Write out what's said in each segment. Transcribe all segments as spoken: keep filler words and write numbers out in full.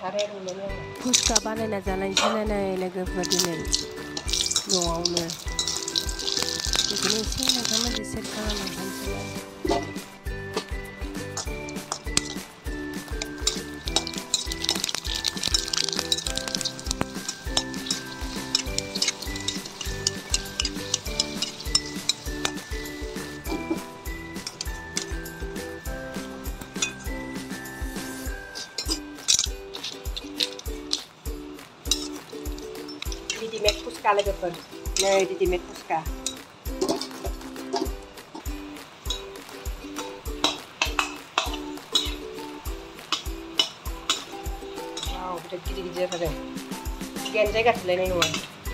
फुसका बानायना जालायनोसै नाय लोगोफोर दिनै न'आवनो बेखौनो एसे नोंथांमोनजों सेयार खालामलांनोसै आं। Ready-made fuska लोगोफोर नै ready-made fuska वाव बिराद गिदिर गिदिर जाथारदों सिगायानो जायगा थोलायनाय नङा।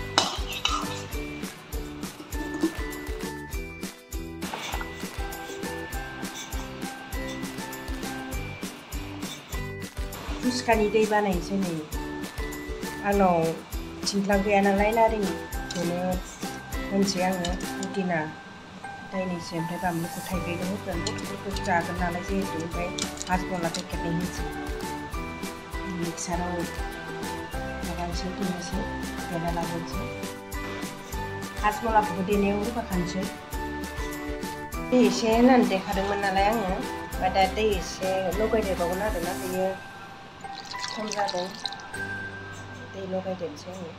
fuskani दै बानायनोसै नै आंनाव थिंख्लां गैया नालाय नारेंखौनो होनसै आङो पुदिना दायनैसो ओमफ्राय बानलुखौ थाइब्रैल' होगोन गथ'फोरखौ जागोन नालाय जिहेतु ओमफ्राय हाजबला पेकेटनै होनोसै मिक्साराव माबानोसै देनोसै देना लाबोनोसै हाजबलाखौबो देनायाव होफाखानोसै दै एसे होनानै देखादोंमोन नालाय आङो ओमफ्राय दा दै एसे लगायदेरबावगोन आरोना बेयो खम जादों दै लगायदेरनोसै आङो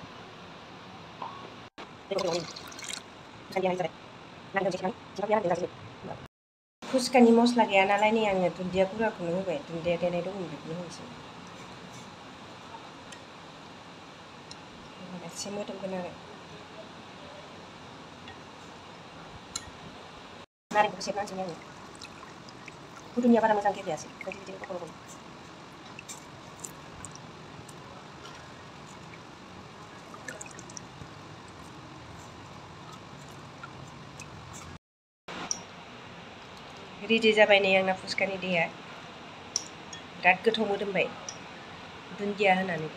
fuskani मस्ला गैया नालाय नै आङो दुन्दिया गुराखौनो होबाय दुन्दिया देनाय दंमोन बेखौनो होनोसै एसे मोदोमगोन आरो नारेंखौबो सेबनानै होनोसै आङो फुदुनिया बारा मोजां गेब्लेयासै ओंखायनो बिदिनो गल गल रेडि जाबाय नै आंना fuskani दैया बिराद गोथाव मोदोमबाय दुन्दिया होनानै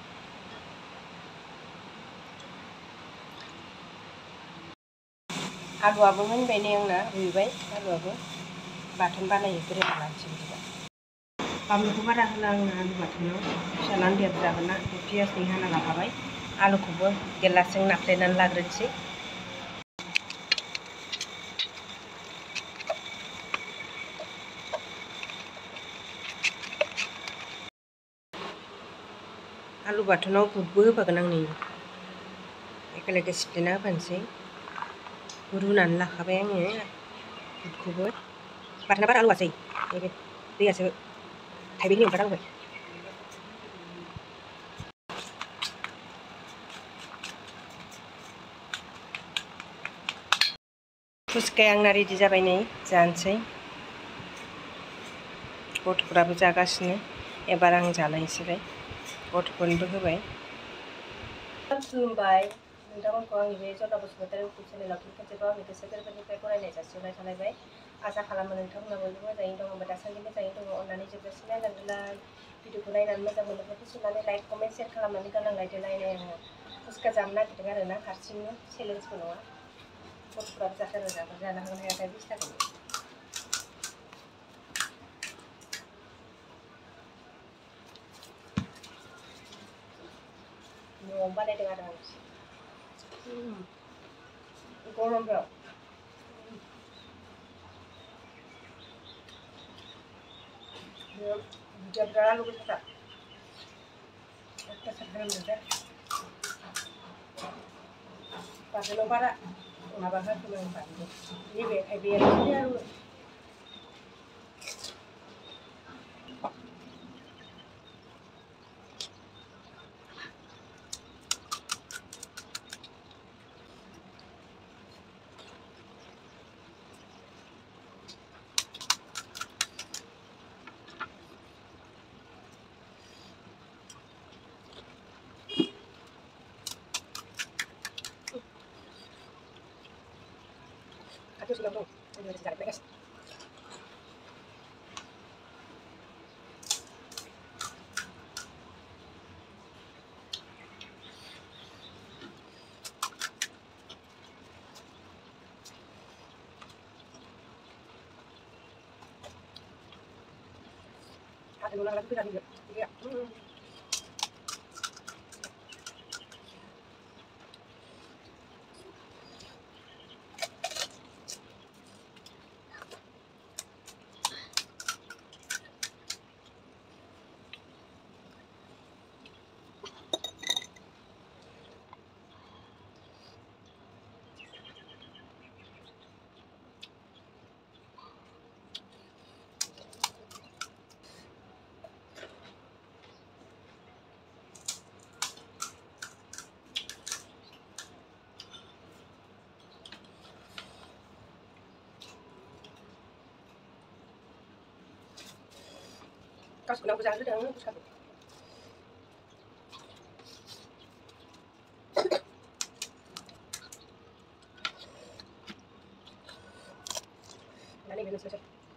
आलुआबो मोनबाय नै आंना रुइबाय आलुआबो बाथोन बानायो गोरान लानोसै बिदिबा बानलुखौ बारा होला आङो आलु बाथोनाव फिसाज्लानो देरजागोन ना पियासनि हाना लाखाबाय आलुखौबो गिलासजों नाफ्लेनानै लाग्रोनोसै आलु बाथोनाव बुदबो होफागोन आं नै एखे एखे सिफ्लेना होफानोसै रुनानै लाखाबाय आङो बुदखौबो बाथोना बारा आलौआसै नैबे दैयासो थाइब्रैनि ओंखारहांबाय fuskaya आंना रेडि जाबाय नै जानोसै गथ'फ्राबो जागासिनो एबार आं जालायनोसैलाय गथ'फोरनोबो होबाय खुलुमबाय नोंथांमोनखौ आंनि बे जरना बसुमतारी इउटुब चेनेलाव फिन खेबसेबाव आंनि गोसो गोरबोनिफ्राय बरायनाय जासिहरनाय थालायबाय आसा खालामो नोंथांमोना बयबो मोजाङैनो दङ ओमफ्राय दासान्दि मोजाङैनो दङ अननानै जोबजासिम नायलांदोलाय भिडिअखौ नायनानै मोजां मोनोब्ला थिसननानै लाइक कमेन्ट शेयार खालामनानै गालांलायदोलाय नै आङो fuska जानो नागिरदों आरो ना हारसिंनो चेलेन्जबो नङा गथ'फ्राबो जाथारो जानो जानो हागोन हायाथाय बिसथाखौ न'आवनो बानायदों आरो आं गरमफ्राव बिदिया बिराद आलु गोसाथार अयथासार गरमजों दा बाथोनाव बारा माबा होखोमोन बानलु नैबे थाइब्रैयानो आलु Aku sudah tahu, ini harus cari beres. Ada ulang lagi tidak juga? ya. Hmm. Kas kunang pusang sudah nggak pusing. Nani minum saja.